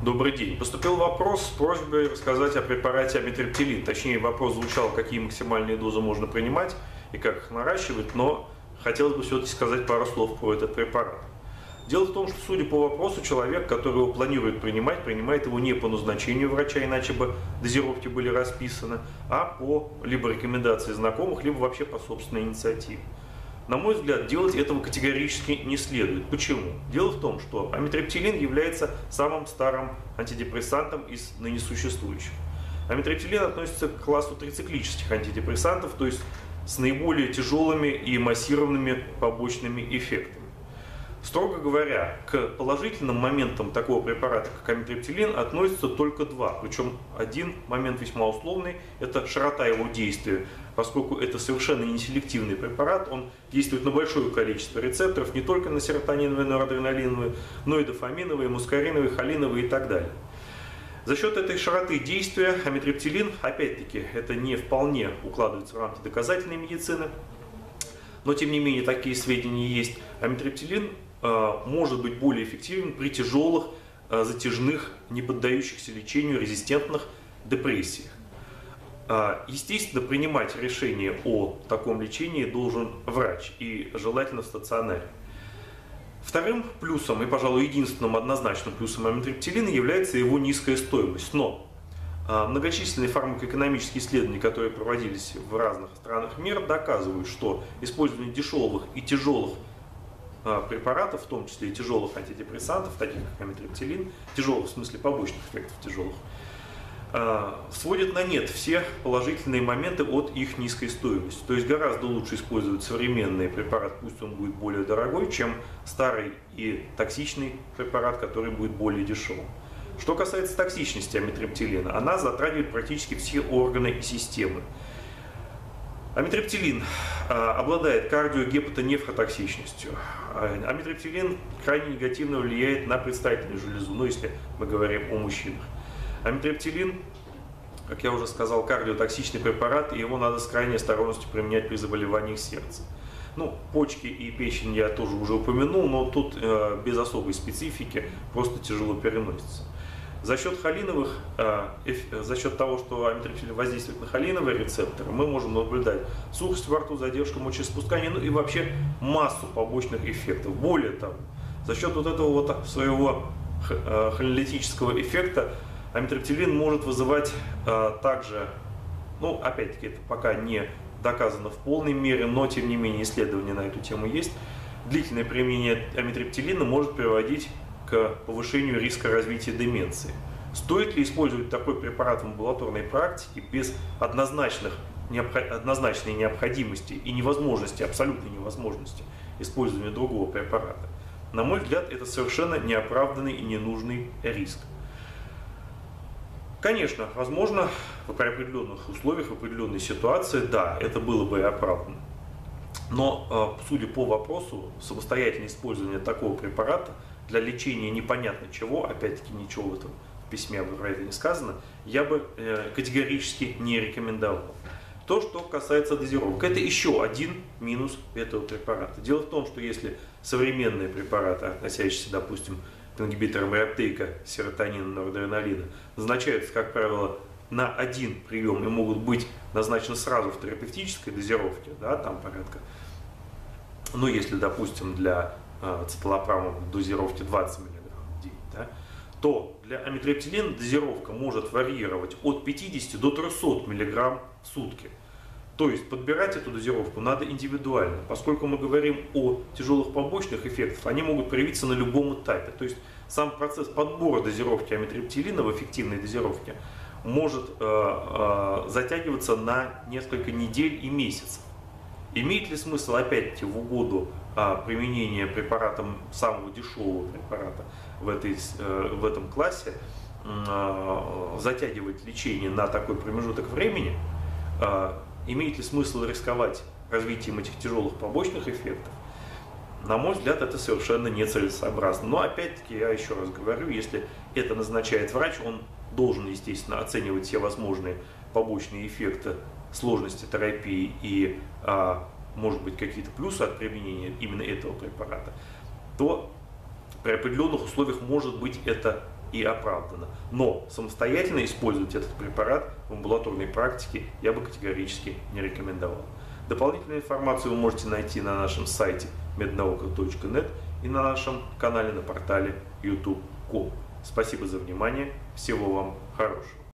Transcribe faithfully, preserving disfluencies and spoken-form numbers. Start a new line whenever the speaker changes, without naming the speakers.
Добрый день. Поступил вопрос с просьбой рассказать о препарате амитриптилин. Точнее, вопрос звучал, какие максимальные дозы можно принимать и как их наращивать, но хотелось бы все-таки сказать пару слов про этот препарат. Дело в том, что, судя по вопросу, человек, который его планирует принимать, принимает его не по назначению врача, иначе бы дозировки были расписаны, а по либо рекомендации знакомых, либо вообще по собственной инициативе. На мой взгляд, делать этого категорически не следует. Почему? Дело в том, что амитриптилин является самым старым антидепрессантом из ныне существующих. Амитриптилин относится к классу трициклических антидепрессантов, то есть с наиболее тяжелыми и массированными побочными эффектами. Строго говоря, к положительным моментам такого препарата, как амитриптилин, относятся только два. Причем один момент весьма условный – это широта его действия. Поскольку это совершенно не селективный препарат, он действует на большое количество рецепторов, не только на серотониновые, норадреналиновые, но и дофаминовые, мускариновые, холиновые и так далее. За счет этой широты действия амитриптилин, опять-таки, это не вполне укладывается в рамки доказательной медицины, но тем не менее такие сведения есть. Амитриптилин э, может быть более эффективен при тяжелых, э, затяжных, не поддающихся лечению резистентных депрессиях. Естественно, принимать решение о таком лечении должен врач, и желательно в стационаре. Вторым плюсом, и, пожалуй, единственным однозначным плюсом амитриптилина является его низкая стоимость. Но многочисленные фармакоэкономические исследования, которые проводились в разных странах мира, доказывают, что использование дешевых и тяжелых препаратов, в том числе и тяжелых антидепрессантов, таких как амитриптилин, тяжелых в смысле побочных эффектов тяжелых, сводят на нет все положительные моменты от их низкой стоимости. То есть гораздо лучше использовать современный препарат, пусть он будет более дорогой, чем старый и токсичный препарат, который будет более дешевым. Что касается токсичности амитриптилина, она затрагивает практически все органы и системы. Амитриптилин обладает кардиогепатонефротоксичностью. Амитриптилин крайне негативно влияет на предстательную железу, ну если мы говорим о мужчинах. Амитриптилин, как я уже сказал, кардиотоксичный препарат, и его надо с крайней осторожностью применять при заболеваниях сердца. Ну, почки и печень я тоже уже упомянул, но тут э, без особой специфики, просто тяжело переносится. За счет холиновых, э, э, за счет того, что амитриптилин воздействует на холиновые рецепторы, мы можем наблюдать сухость во рту, задержку мочеиспускания, ну и вообще массу побочных эффектов. Более того, за счет вот этого вот своего э, холинолитического эффекта амитриптилин может вызывать э, также, ну, опять-таки, это пока не доказано в полной мере, но, тем не менее, исследования на эту тему есть. Длительное применение амитриптилина может приводить к повышению риска развития деменции. Стоит ли использовать такой препарат в амбулаторной практике без однозначных, необход, однозначной необходимости и невозможности, абсолютной невозможности использования другого препарата? На мой взгляд, это совершенно неоправданный и ненужный риск. Конечно, возможно, при определенных условиях, в определенной ситуации, да, это было бы и оправдано. Но, судя по вопросу, самостоятельное использование такого препарата для лечения непонятно чего, опять-таки ничего в этом в письме про это не сказано, я бы категорически не рекомендовал. То, что касается дозировок, это еще один минус этого препарата. Дело в том, что если современные препараты, относящиеся, допустим, к ингибиторам реаптейка серотонина, норадреналина, назначаются, как правило, на один прием и могут быть назначены сразу в терапевтической дозировке, да, там порядка, ну, если, допустим, для э, циталопрама в дозировке двадцать миллиграмм в день, да, то для амитриптилина дозировка может варьировать от пятидесяти до трёхсот миллиграмм в сутки. То есть подбирать эту дозировку надо индивидуально, поскольку мы говорим о тяжелых побочных эффектах, они могут проявиться на любом этапе. То есть сам процесс подбора дозировки амитриптилина в эффективной дозировке может э, э, затягиваться на несколько недель и месяцев. Имеет ли смысл, опять-таки, в угоду э, применения препарата, самого дешевого препарата в, этой, э, в этом классе, э, затягивать лечение на такой промежуток времени? Э, Имеет ли смысл рисковать развитием этих тяжелых побочных эффектов? На мой взгляд, это совершенно нецелесообразно. Но опять-таки, я еще раз говорю, если это назначает врач, он должен, естественно, оценивать все возможные побочные эффекты, сложности терапии и, а, может быть, какие-то плюсы от применения именно этого препарата, то При определенных условиях может быть это и оправдано. Но самостоятельно использовать этот препарат в амбулаторной практике я бы категорически не рекомендовал. Дополнительную информацию вы можете найти на нашем сайте меднаука точка нет и на нашем канале на портале ютуб точка ком. Спасибо за внимание. Всего вам хорошего.